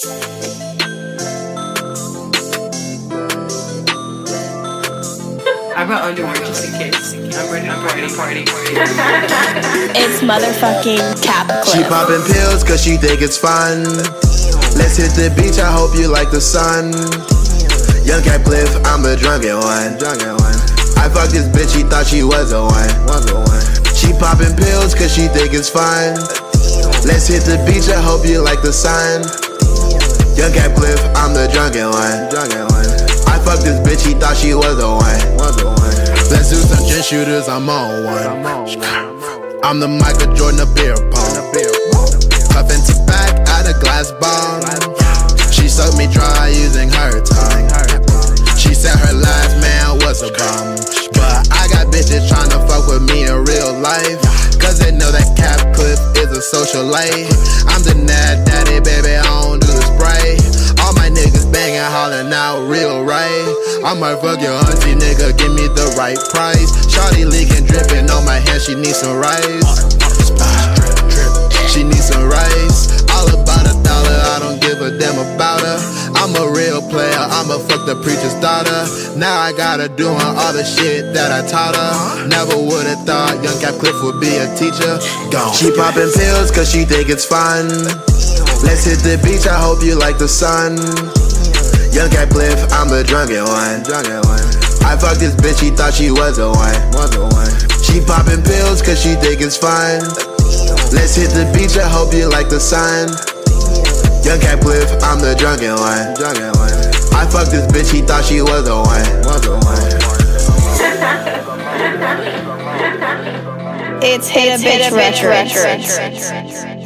I brought underwear just in case. I'm ready to party. It's motherfucking Cap Cliff. She popping pills cause she think it's fun. Let's hit the beach, I hope you like the sun. Young Cap Cliff, I'm a drunken one. I fucked this bitch, she thought she was a one. She popping pills cause she think it's fun. Let's hit the beach, I hope you like the sun. Young Cap Cliff, I'm the drunken one. I fucked this bitch, she thought she was a one. Let's do some gin shooters, I'm on one. I'm the Michael Jordan of beer pong. Puffin' tobacco out a glass bomb. She sucked me dry using her tongue. She said her last man was a bum, but I got bitches tryna fuck with me in real life, cause they know that Cap Cliff is a socialite. I'm the Nad Daddy, baby, I don't do the spray. All my niggas banging, hollering out real right. I might fuck your auntie, nigga, give me the right price. Shawty leaking, dripping on my hand, she needs some rice. She needs some rice. All about $1, I don't give a damn about her. I'm a real player, I'ma fuck the preacher's daughter. Now I got her doing all the shit that I taught her. Never would've thought Young Cap Cliff would be a teacher. Gone. She popping pills cause she think it's fun. Let's hit the beach, I hope you like the sun. Young Cap Cliff, I'm the drunken one. I fucked this bitch, she thought she was a one. She popping pills cause she think it's fun. Let's hit the beach, I hope you like the sun. Young Cap Cliff, I'm the drunken one. I fucked this bitch, she thought she was a one. It's Hit a Bitch Retro.